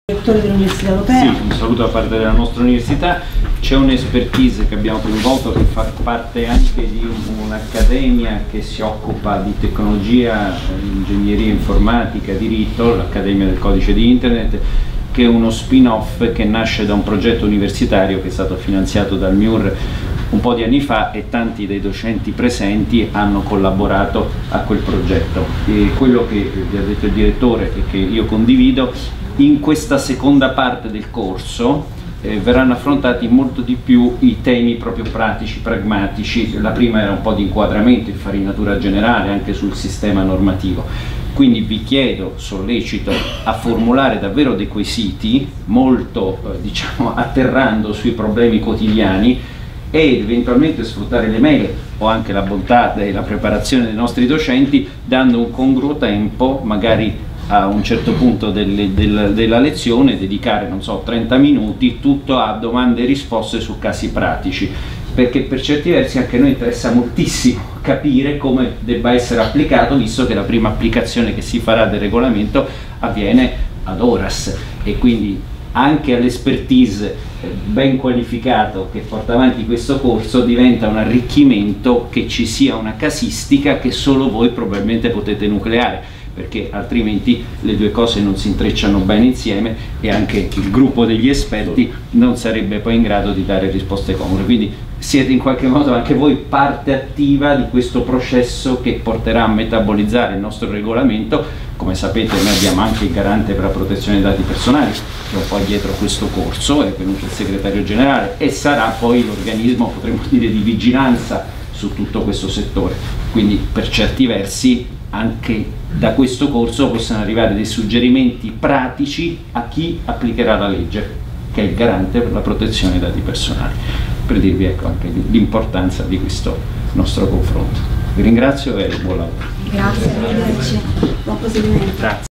Direttore dell'Università Europea. Sì, un saluto da parte della nostra università. C'è un'expertise che abbiamo coinvolto che fa parte anche di un'accademia che si occupa di tecnologia, ingegneria informatica, diritto, l'Accademia del Codice di Internet, che è uno spin-off che nasce da un progetto universitario che è stato finanziato dal MIUR un po' di anni fa e tanti dei docenti presenti hanno collaborato a quel progetto. E quello che vi ha detto il direttore e che io condivido, in questa seconda parte del corso verranno affrontati molto di più i temi proprio pratici, pragmatici. La prima era un po' di inquadramento, infarinatura generale anche sul sistema normativo. Quindi vi chiedo, sollecito a formulare davvero dei quesiti molto diciamo atterrando sui problemi quotidiani ed eventualmente sfruttare le mail o anche la bontà della preparazione dei nostri docenti, dando un congruo tempo, magari a un certo punto della lezione, dedicare, non so, 30 minuti tutto a domande e risposte su casi pratici, perché per certi versi anche a noi interessa moltissimo capire come debba essere applicato, visto che la prima applicazione che si farà del regolamento avviene ad horas, e quindi anche all'expertise ben qualificato che porta avanti questo corso diventa un arricchimento che ci sia una casistica che solo voi probabilmente potete nucleare, perché altrimenti le due cose non si intrecciano bene insieme e anche il gruppo degli esperti non sarebbe poi in grado di dare risposte comuni. Quindi siete in qualche modo anche voi parte attiva di questo processo che porterà a metabolizzare il nostro regolamento. Come sapete noi abbiamo anche il garante per la protezione dei dati personali, che è un po' dietro questo corso, è venuto il segretario generale e sarà poi l'organismo, potremmo dire, di vigilanza su tutto questo settore. Quindi per certi versi anche da questo corso possono arrivare dei suggerimenti pratici a chi applicherà la legge, che è il garante per la protezione dei dati personali, per dirvi ecco anche l'importanza di questo nostro confronto. Vi ringrazio e buon lavoro. Grazie, arrivederci. Buon proseguimento. Grazie.